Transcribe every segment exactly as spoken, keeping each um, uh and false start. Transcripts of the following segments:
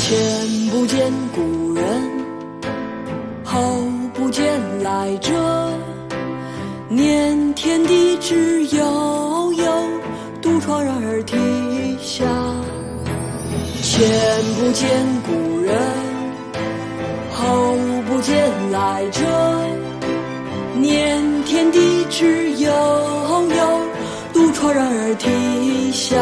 前不见故人，后不见来者。念天地之悠悠，独怆然而涕下。前不见故人，后不见来者。念天地之悠悠，独怆然而涕下。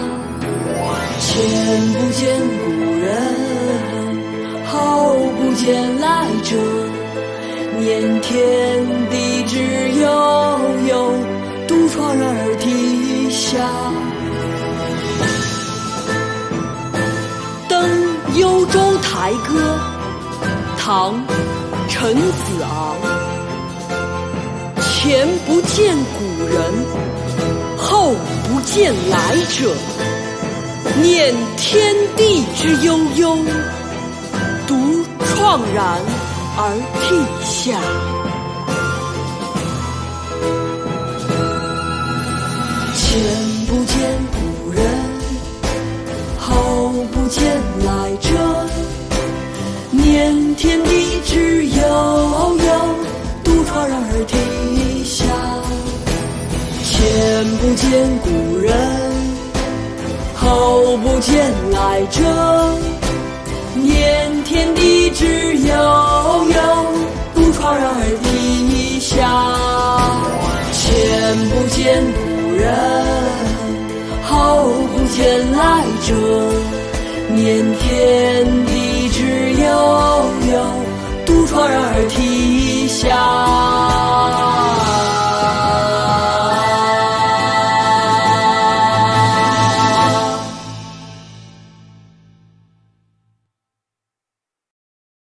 前不见故人，后不见来者。念天地之悠悠，独怆然而涕下。登幽州台歌，唐·陈子昂。前不见古人，后不见来者。念天地之悠悠，独怆然而涕下。前不见古人，后不见来者。念天地之悠悠，独怆然而涕下。前不见古人，后不见来者。念天地之悠悠，独怆然而涕下。前不见古人，后不见来者。念天地之悠悠，独怆然而涕